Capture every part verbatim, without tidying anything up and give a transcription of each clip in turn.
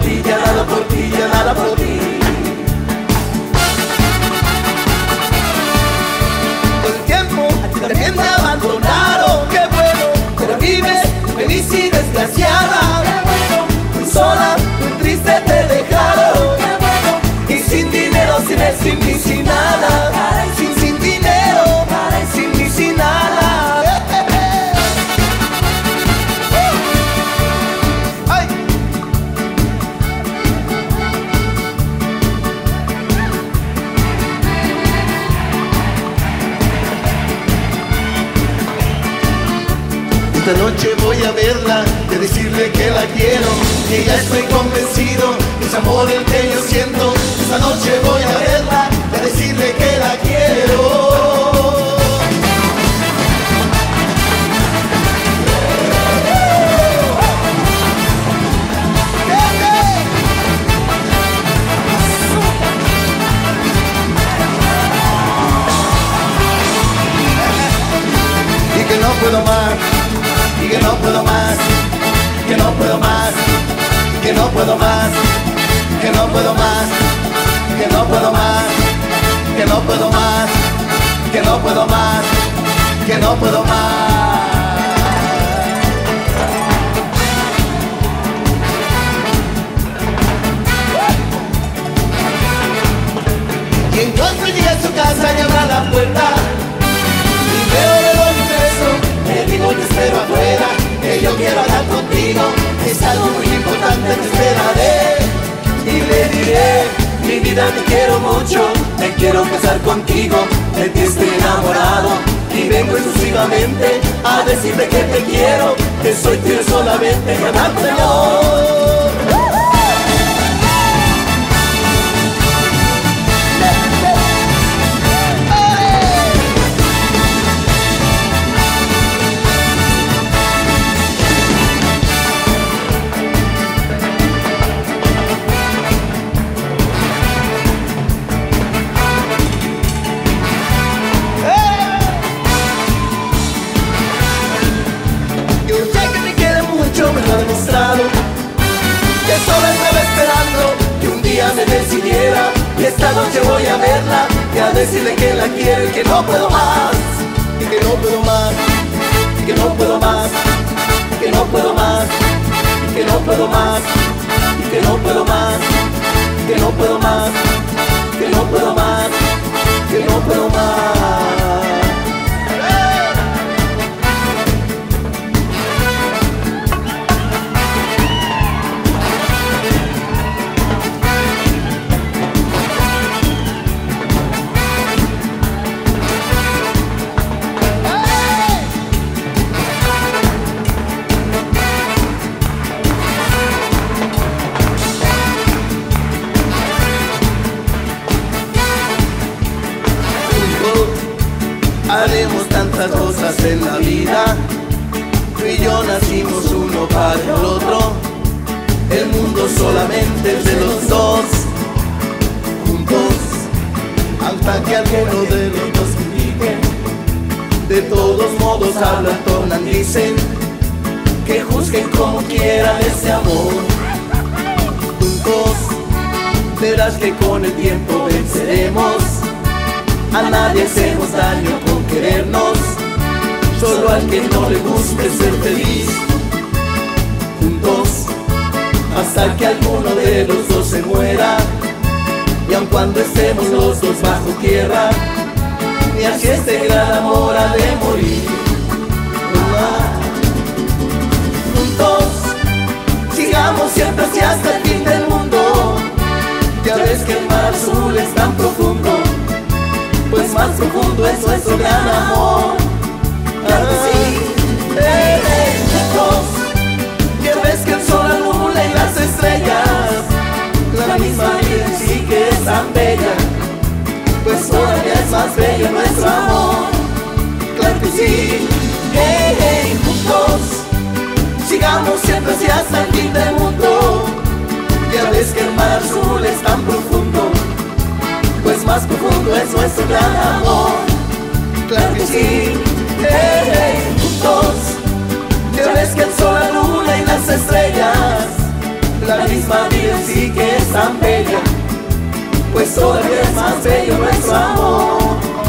ti, ya nada por ti, ya nada por ti. Todo el tiempo también me abandonaron, qué bueno, pero vives feliz y desgraciada. Qué bueno, muy sola, muy triste te dejaron. Qué bueno, y sin dinero, sin él, sin mí, sin nada. Sin, sin dinero, sin mí, sin nada. ¡Ay! Esta noche voy a verla, de decirle que la quiero, que ya estoy convencido, que es amor el que yo siento. Esta noche voy a verla, de decirle que la quiero. Y que no puedo más, y que no puedo más, que no puedo más, que no puedo más, que no puedo más, que no puedo más, que no puedo más, que no puedo más, que no puedo más. Y en cuanto llegue a su casa y abra la puerta y veo de doy un beso, le digo te espero afuera, que yo quiero hablar contigo, es algo muy importante, te esperaré. Y le diré, mi vida te quiero mucho, me quiero casar contigo, de ti estoy enamorado. Y vengo exclusivamente a decirte que te quiero, que soy tuyo solamente, y amarte amor. Que solo estaba esperando que un día me decidiera, y esta noche voy a verla y a decirle que la quiero y que no puedo más, y que no puedo más, y que no puedo más, y que no puedo más, y que no puedo más, y que no puedo más, y que no puedo más, y que no puedo más, y que no puedo más. Haremos tantas cosas en la vida, tú y yo nacimos uno para el otro, el mundo solamente es de los dos, juntos, hasta que alguno de los dos critique. De todos modos hablan, tornan, dicen, que juzguen como quieran ese amor. Juntos, verás que con el tiempo venceremos. A nadie hacemos daño con querernos, solo al que no le guste ser feliz. Juntos, hasta que alguno de los dos se muera, y aun cuando estemos los dos bajo tierra, ni así este gran amor ha de morir. Juntos, sigamos siempre hacia hasta el fin del mundo. Ya ves que el mar azul es tan profundo, pues más profundo es nuestro gran amor. Claro que sí, hey, hey, juntos, ya ves que el sol, la luna y las estrellas, la misma vida en sí que es tan bella, pues todavía es más bello nuestro amor. Claro que sí, hey, hey, juntos, sigamos siempre hacia hasta el fin del mundo. Ya ves que el mar azul es tan profundo, pues más profundo es nuestro gran amor. Claro que sí, hey, hey, juntos, ya ves que el sol, la luna y las estrellas, la misma vida tan bella, pues todavía es más bello nuestro amor.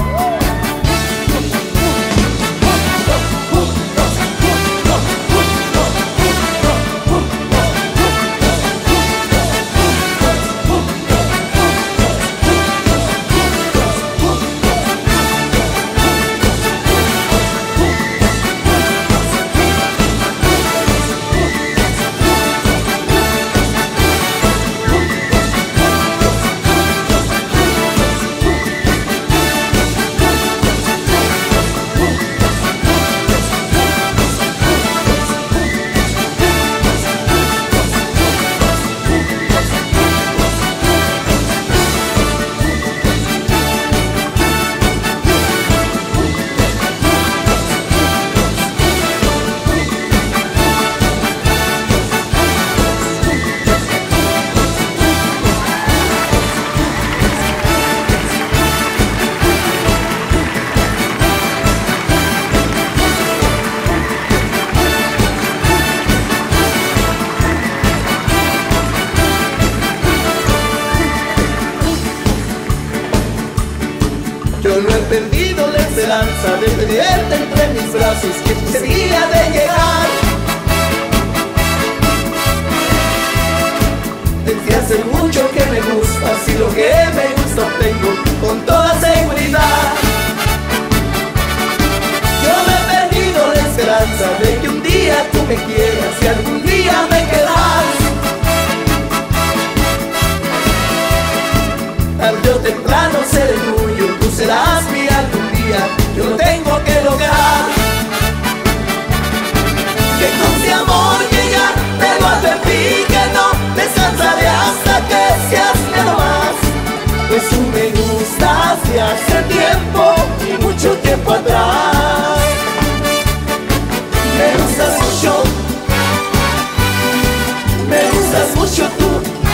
Yo no he perdido la esperanza de tenerte entre mis brazos, que ese día de llegar. Desde hace mucho que me gustas y lo que me gusta obtengo con toda seguridad. Yo no he perdido la esperanza de que un día tú me quieras y algún día me querrás. Tarde o temprano seré tuyo, tú serás mi algún día, yo lo tengo que lograr. Que con mi amor que ya te lo advertí, que no descansaré hasta que seas mi más. Pues tú me gustas de hace tiempo y mucho tiempo atrás. Me gustas mucho, me gustas mucho tú.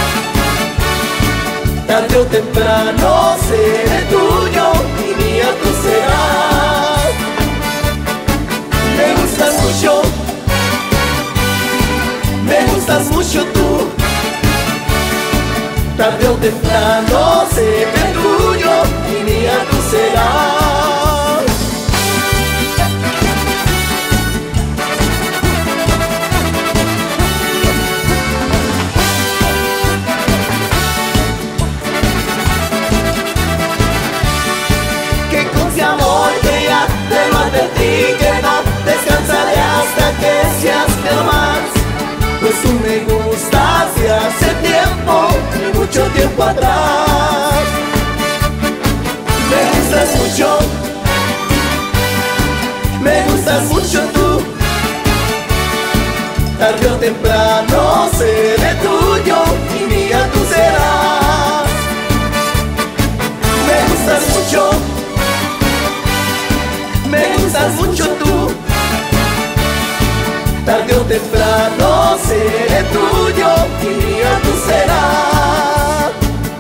Tarde o temprano seré tuyo y mía tú serás. Me gustas mucho, me gustas mucho tú. Tarde o temprano seré tuyo y mía tú serás. Y que no descansaré hasta que seas mi más. Pues tú me gustas de hace tiempo y mucho tiempo atrás. Me gustas mucho, me gustas mucho tú. Tarde o temprano seré tuyo y mía tú serás. Me gustas mucho, me gustas mucho tú. Tarde o temprano seré tuyo y mía tú serás.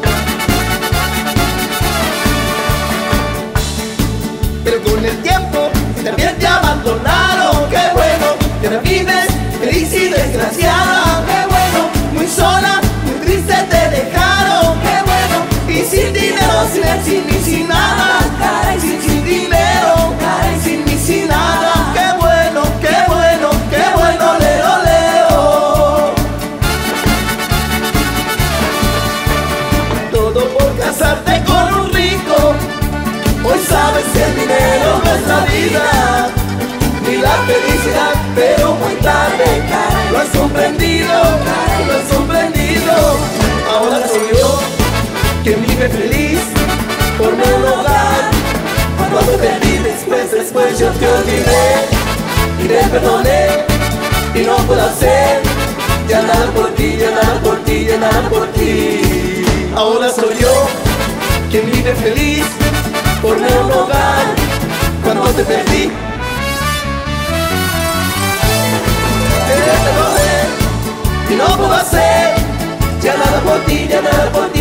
Pero con el tiempo también te abandonaron. Qué bueno, que ahora vives feliz y desgraciada. Qué bueno, muy sola, muy triste te dejaron. Qué bueno, y sin dinero, sin él, sin mí, sin nada. Caray, sin, sin dinero, caray, sin mí, sin nada. Qué bueno, qué bueno, qué bueno, leo, leo. Todo por casarte con un rico. Hoy sabes que el dinero no es la vida ni la felicidad, pero muy tarde lo has comprendido, lo has comprendido. Ahora soy yo quien vive feliz por mi hogar. Cuando te perdí después, después yo te olvidé y te perdoné y no puedo hacer ya nada por ti, ya nada por ti, ya nada por ti. Ahora soy yo quien vive feliz por mi hogar. Cuando te perdí, te perdoné y no puedo hacer ya nada por ti, ya nada por ti.